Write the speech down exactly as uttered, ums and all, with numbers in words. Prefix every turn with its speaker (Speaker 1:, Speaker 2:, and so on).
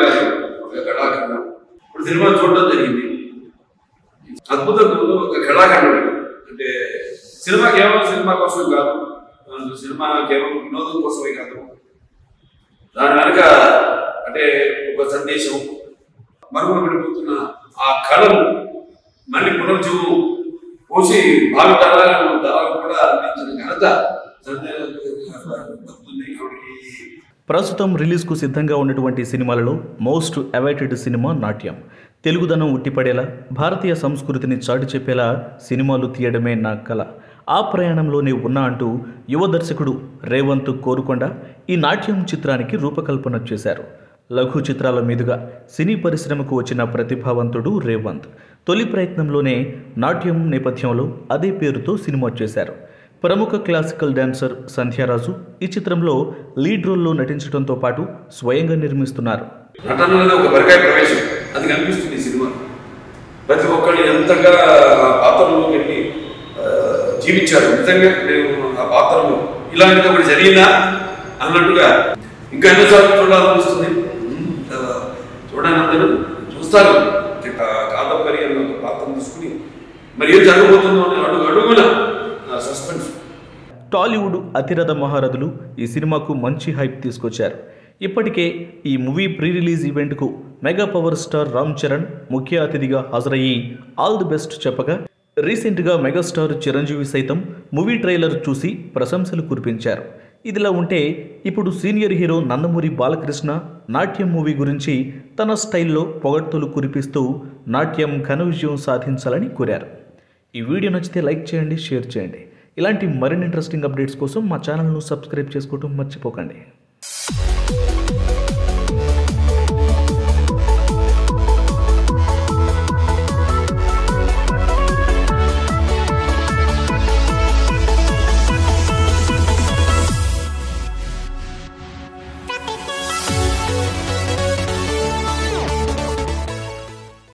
Speaker 1: గారు ఒక కళాఖండం ఇప్పుడు సినిమా చూడడం జరిగింది. అద్భుతంగా ఒక కళాఖండం అంటే సినిమా కేవలం సినిమా కోసం కాదు, సినిమా కేవలం వినోదం కోసమే కాదు, దాని వెనక అంటే ఒక సందేశం, మరుగున పడిపోతున్న ఆ కళను మళ్ళీ పునర్జీవం పోసి భావి తరాలను తరాలు కూడా అందించిన ఘనత
Speaker 2: ప్రస్తుతం రిలీజ్కు సిద్ధంగా ఉన్నటువంటి సినిమాలలో మోస్ట్ అవైటెడ్ సినిమా నాట్యం. తెలుగుదనం ఉట్టిపడేలా, భారతీయ సంస్కృతిని చాటి చెప్పేలా సినిమాలు తీయడమే నా కళ. ఆ ప్రయాణంలోనే ఉన్నా అంటూ యువ దర్శకుడు రేవంత్ కోరుకొండ ఈ నాట్యం చిత్రానికి రూపకల్పన చేశారు. లఘు చిత్రాల మీదుగా సినీ పరిశ్రమకు వచ్చిన ప్రతిభావంతుడు రేవంత్ తొలి ప్రయత్నంలోనే నాట్యం నేపథ్యంలో అదే పేరుతో సినిమా చేశారు. ప్రముఖ క్లాసికల్ డాన్సర్ సంధ్యారాజు ఈ చిత్రంలో లీడ్ రోల్లో నటించడంతో పాటు స్వయంగా నిర్మిస్తున్నారు.
Speaker 1: నటనలో ఒక బరికాయ ప్రవేశం అది కనిపిస్తుంది ఈ సినిమా. ప్రతి ఒక్కళ్ళు ఎంతగా ఆ పాత్రలోకి వెళ్ళి జీవించారు. నిజంగా నేను ఆ పాత్రలో ఇలాంటిది ఒకటి జరిగిందా అన్నట్టుగా ఇంకా ఎన్నోసార్లు చూడాలనిపిస్తుంది. చూడండి, అందరూ చూస్తారు. కాదంబరి అన్న ఒక పాత్రను తీసుకుని మరి ఏం జరగబోతుందో అని అడుగు అడుగున సస్పెన్స్.
Speaker 2: టాలీవుడ్ అతిరథ మహారథులు ఈ సినిమాకు మంచి హైప్ తీసుకొచ్చారు. ఇప్పటికే ఈ మూవీ ప్రీ రిలీజ్ ఈవెంట్కు mega power star Ram Charan ముఖ్య అతిథిగా హాజరయ్యి ఆల్ ది బెస్ట్ చెప్పగా, రీసెంట్గా మెగాస్టార్ చిరంజీవి సైతం మూవీ ట్రైలర్ చూసి ప్రశంసలు కురిపించారు. ఇదిలా ఉంటే ఇప్పుడు సీనియర్ హీరో నందమూరి బాలకృష్ణ నాట్యం మూవీ గురించి తన స్టైల్లో పొగడ్తలు కురిపిస్తూ నాట్యం ఘన విజయం సాధించాలని కోరారు. ఈ వీడియో నచ్చితే లైక్ చేయండి, షేర్ చేయండి. ఇలాంటి మరిన్ని ఇంట్రెస్టింగ్ అప్డేట్స్ కోసం మా ఛానల్ను సబ్స్క్రైబ్ చేసుకోవడం మర్చిపోకండి.